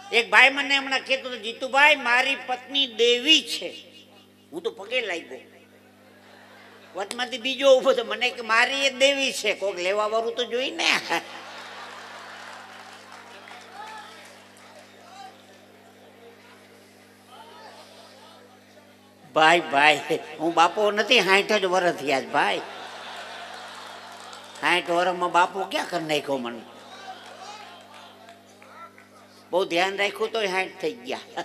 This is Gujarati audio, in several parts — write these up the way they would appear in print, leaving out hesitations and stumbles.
એક ભાઈ મને હમણાં કહેતો હતો, જીતુભાઈ મારી પત્ની દેવી છે. હું તો પગે લાગ્યો. વચમાંથી બીજો ઉભો તો મને કે મારી એ દેવી છે. કોક લેવા વાળું તો જોઈ ને. ભાઈ ભાઈ હું બાપો નથી, 60 જ વર્ષ થયા જ ભાઈ. 60 વર્ષમાં બાપો ક્યાં કરી નાખ્યો મને. બહુ ધ્યાન રાખ્યું તો 60 થઈ ગયા.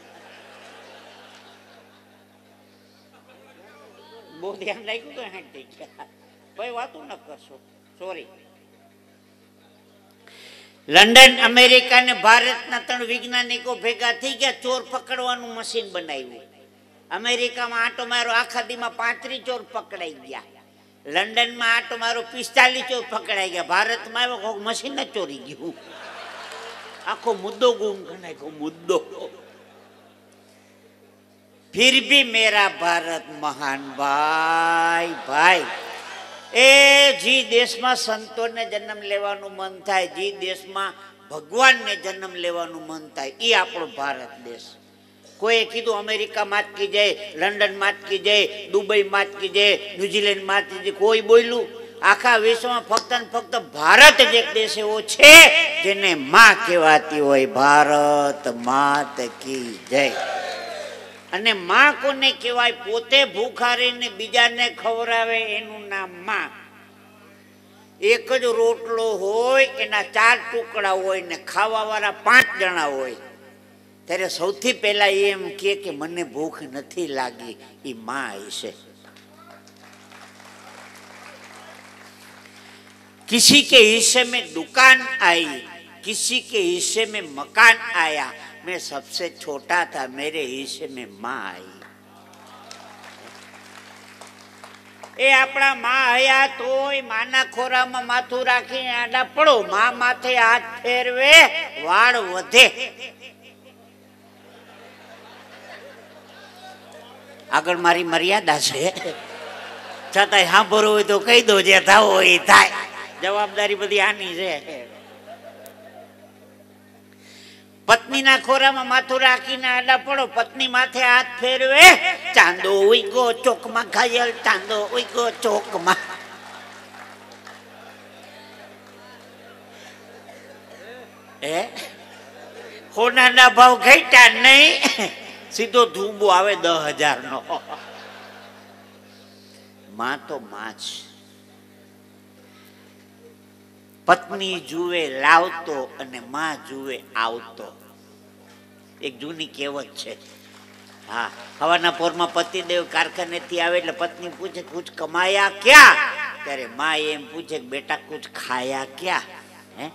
બહુ ધ્યાન રાખ્યું તો 60 થઈ ગયા. ભાઈ વાતું ન કરશો, સોરી. લંડન, અમેરિકા ને ભારતના 3 વૈજ્ઞાનિકો ભેગા થઈ ગયા, ચોર પકડવાનું મશીન બનાવ્યું. અમેરિકામાં આંટો મારો, આખા દીમાં 35 ચોર પકડાઈ ગયા. લંડનમાં આંટો મારો, 45 ચોર પકડાઈ ગયા. ભારતમાં આવ્યો કોઈક મશીન જ ચોરી ગયું. આખો મુદ્દો ગુમ કરી નાખ્યો, મુદ્દો. फिर भी मेरा भारत महान भाई भाई. એ જે દેશમાં સંતોને જન્મ લેવાનું મન થાય, જે દેશમાં ભગવાનને જન્મ લેવાનું મન થાય, એ આપણો ભારત દેશ. કોઈએ કીધું અમેરિકા માત કી જય, લંડન માત કી જય, દુબઈ માત કી જય, ન્યુઝીલેન્ડ માત કી જય, કોઈ બોલ્યું? આખા વિશ્વમાં ફક્ત ને ફક્ત ભારત જ એક દેશ એવો છે જેને માં કહેવાતી હોય. ભારત માત કી જય. અને માં કોને કહેવાય? પોતે ભૂખા રહીને બીજાને ખવડાવે એનું નામ માં. એક જ રોટલો હોય, એના 4 ટુકડા હોય ને ખાવા વાળા 5 જણા હોય, ત્યારે સૌથી પહેલા એમ કે મને ભૂખ નથી લાગી, એ માં હશે. किसी के हिस्से में दुकान आई, किसी के हिस्से में मकान आया, मैं सबसे छोटा था, मेरे हिस्से में माँ आई. એ આપણા માં હયા તોય માના ખોરામાં માથું રાખીને આડા પડો, માં માથે હાથ ફેરવે વાળ વધે. આગળ મારી મર્યાદા છે, છતાંય સાંભળવું હોય તો કહી દો, જે થવો એ થાય. જવાબદારી બધી આની છે. પત્નીના ખોરામાં માથું રાખીને આડા પડો, પત્ની માથે હાથ ફેરવે, ચાંદો ઉઈગો ચોકમાં ઘાયલ, ચાંદો ઉઈગો ચોકમાં. સોનાના ભાવ ઘટ્યા નહીં, સીધો ધૂંબો આવે 10,000 નો. માં તો માં જ. પત્ની જુએ લાવતો અને માં જુએ આવતો. એક જૂની કહેવત છે. હા, હવાના પોરમાં પતિદેવ કારખાનેથી આવે એટલે પત્ની પૂછે કુછ કમાયા ક્યાં? ત્યારે માં એમ પૂછે બેટા કુછ ખાયા ક્યાં? હે,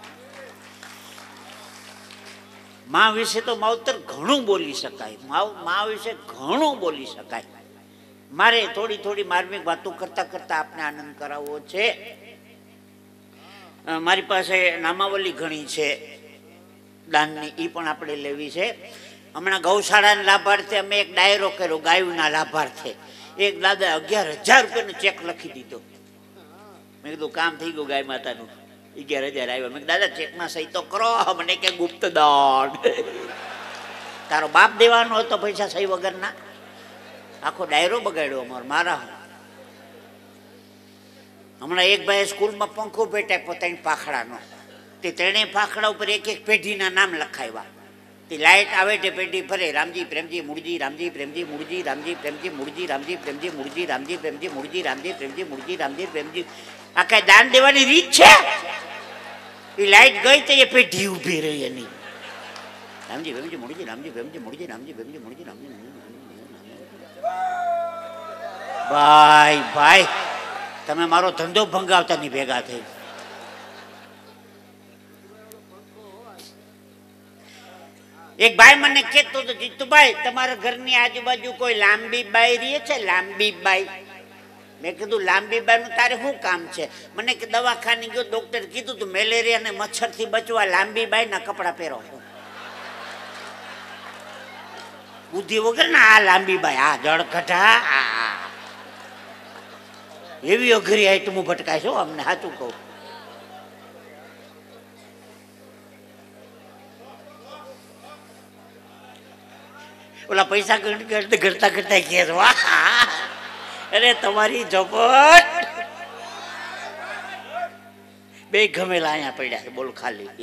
માં વિશે તો માવતર ઘણું બોલી શકાય, માં વિશે ઘણું બોલી શકાય. મારે થોડી માર્મિક વાતો કરતા કરતા આપને આનંદ કરાવવો છે. મારી પાસે નામાવલી ઘણી છે દાનની, એ પણ આપણે લેવી છે. હમણાં ગૌશાળાના લાભાર્થે અમે એક ડાયરો કર્યો, ગાયોના લાભાર્થે. એક દાદા 11,000 રૂપિયાનો ચેક લખી દીધો. મેં કીધું કામ થઈ ગયું ગાય માતાનું. 11,000 આવ્યા. મેં દાદા ચેકમાં સહી તો કરો. મને કે ગુપ્ત દાન. તારો બાપ દેવાનો હતો પૈસા સહી વગરના. આખો ડાયરો બગાડ્યો અમારો, મારા. હમણાં એક ભાઈ સ્કૂલમાં પંખો ભેટાય પોતાની પાખડાનો. તે 3 પાખડા ઉપર એક પેઢીના નામ લખાવ્યા. તે લાઇટ આવે તે પેઢી ફરે, રામજી પ્રેમજી મૂળજી, રામજી પ્રેમજી મૂળજી, રામજી પ્રેમજી મૂળજી, રામજી પ્રેમજી મૂળજી, રામજી પ્રેમજી મૂળજી, રામજી પ્રેમજી મૂળજી, રામજી પ્રેમજી. આ કઈ દાન દેવાની રીત છે? એ લાઇટ ગઈ તો એ પેઢી ઊભી રહી એની. રામજી પ્રેમજી મૂળજી, રામજી પ્રેમજી મૂળજી, રામજી પ્રેમજી મૂળજી, રામજી. ભાઈ ભાઈ, તમે મારો ધંધો ભંગાવતા ની ભેગા થઈ. એક ભાઈ મને કહેતો હતો, જીતુભાઈ તમારા ઘરની આજુબાજુ કોઈ લાંબી બાઈ રહે છે? લાંબી બાઈ. મેં કીધું લાંબી બાઈ નું તારે શું કામ છે? મને કે દવાખાને ગયો, ડોક્ટર કીધું તું મેલેરિયા ને મચ્છર થી બચવા લાંબી બાઈ ના કપડા પહેરો. બુદ્ધિ વગર ના આ લાંબી બાઈ, આ જળકઢા, એવી અઘરી આઈટમો ભટકાય છે અમને, સાચું કહું. ઓલા પૈસા ઘટતા ઘટતા કે વાહ અરે તમારી ઝપટ બે ગમેલા અહીંયા પડ્યા છે બોલ ખાલી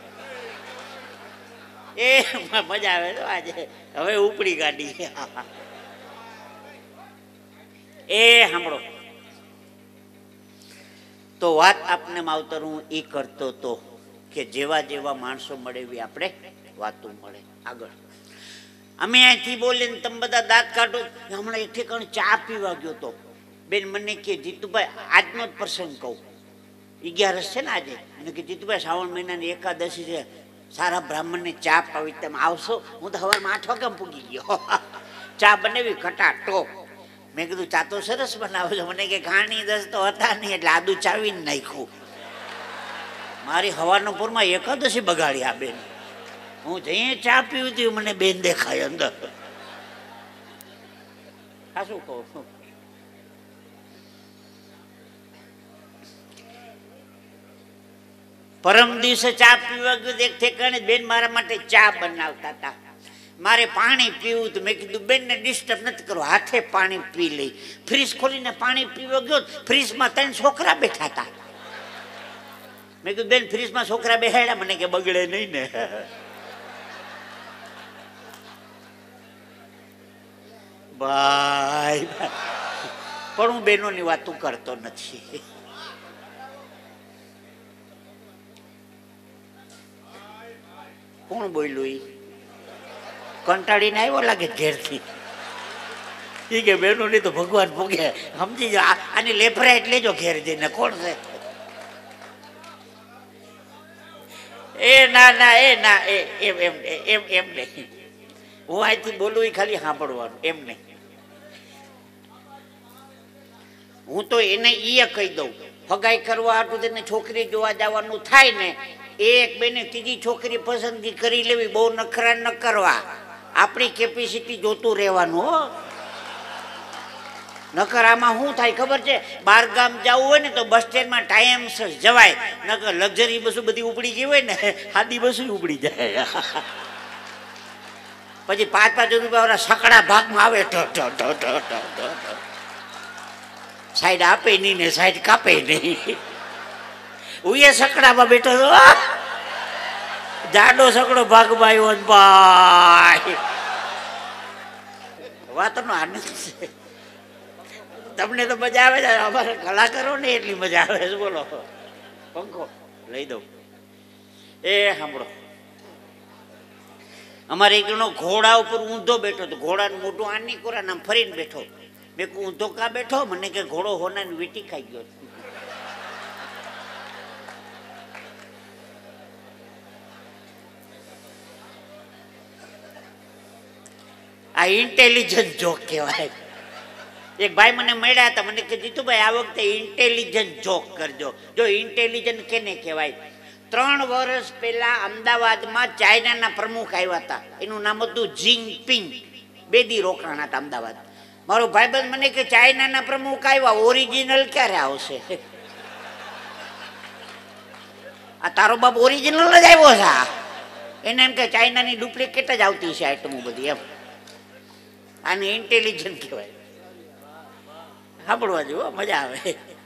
એ મજા આવે તો આજે હવે ઉપડી ગાડી એ સાંભળો તો વાત આપને માવતર હું એ કરતો તો કે જેવા જેવા માણસો મળે એવી આપણે વાતો મળે આગળ અમે અહીંથી બોલીને તમે બધા દાંત કાઢો હમણાં એક ઠેકાણે ચા પીવા ગયો તો બેન મને કે જીતુભાઈ આજનો જ પ્રસંગ કહું 11 છે ને આજે અને કે જીતુભાઈ શ્રાવણ મહિનાની એકાદશી છે સારા બ્રાહ્મણને ચા પાવી તમે આવશો હું તો સવારમાં 8 વાગે પૂગી ગયો ચા બનાવી ખટાટો મેં કીધું ચા તો સરસ બનાવો છો મને કે ઘાણી દસ તો હતા નહીં એટલે આદુ ચાવીને નાખ્યું મારી હવારના પૂરમાં એકાદશી બગાડી આ બેન હું જઈએ ચા પીવી હતી મને બેન દેખાય અંદર આ શું કહું પરમ દિવસે ચા પીવા ગયું એક ઠેકાણે બેન મારા માટે ચા બનાવતા હતા મારે પાણી પીવું તો મેં કીધું બેનને ડિસ્ટર્બ નથી કરો હાથે પાણી પી લઈ ફ્રીજ ખોલીને પાણી પીવા ગયો ફ્રીજમાં 3 છોકરા બેઠા હતા મેં કીધું બેન ફ્રીજમાં છોકરા બેહાડ્યા મને કે બગડે નહીં ને ભાઈ પણ હું બહેનોની વાતો કરતો નથી કોણ બોલ્યું ઈ કંટાળીને આવ્યો લાગે ઘેરથી એ કે બહેનો ની તો ભગવાન ભોગે સમજી જાઓ આની લેફરાઈટ લેજો ઘેર જઈને કોણ છે એ ના ના એ ના એમ એમ એમ એમ નહીં હું અહીંથી બોલું એ ખાલી સાંભળવાનું એમ નહીં હું તો એને ઈ કહી દઉં હગાઈ કરવા હાટું તેને છોકરી જોવા જવાનું થાય ને એક બેને ત્રીજી છોકરી પસંદગી કરી લેવી બહુ નખરા ન કરવા આપણી કેપેસિટી જોતું રહેવાનું હો નકર આમાં શું થાય ખબર છે બાર ગામ જવું હોય ને તો બસ સ્ટેન્ડમાં ટાઈમસર જવાય નકર લક્ઝરી બસો બધી ઉપડી ગઈ હોય ને સાદી બસો ઉપડી જાય પછી 5-5 રૂપિયા સકડા ભાગમાં આવે સાઈડ આપે નહીં ને સાઈડ કાપે નહીં હું એ સકડામાં બેઠો હતો જાડો સકડો ભાગમાં આવ્યો ભાઈ વાતનો આનંદ છે તમને તો મજા આવે છે અમારે કલાકારો ને એટલી મજા આવે છે બોલો પંખો લઈ દઉં એ સાંભળો અમારે એક જણો ઘોડા ઉપર ઊંધો બેઠો હતો ઘોડાનું મોટું આની કોરા આમ ફરીને બેઠો મેં ઊંધો કા બેઠો મને કે ઘોડો હોનાની વીટી ખાઈ ગયો આ ઇન્ટેલિજન્ટ જોક કહેવાય એક ભાઈ મને મળ્યા હતા મને કે જીતુભાઈ આ વખતે ઇન્ટેલિજન્ટ જોક કરજો જો ઇન્ટેલિજન્ટ કેને કહેવાય 3 વર્ષ પહેલા અમદાવાદમાં ચાઇનાના પ્રમુખ આવ્યા હતા એનું નામ હતું જિંગપિંગ 2 દી રોકાણા હતા અમદાવાદ મારો ભાઈબંધ મને કે ચાઇનાના પ્રમુખ આવ્યા ઓરિજિનલ ક્યારે આવશે આ તારો બાપ ઓરિજિનલ જ આવ્યો છે એને એમ કે ચાઇનાની ડુપ્લિકેટ જ આવતી છે આઈટમો બધી એમ આને ઇન્ટેલિજન્ટ કહેવાય સાંભળવા જેવું મજા આવે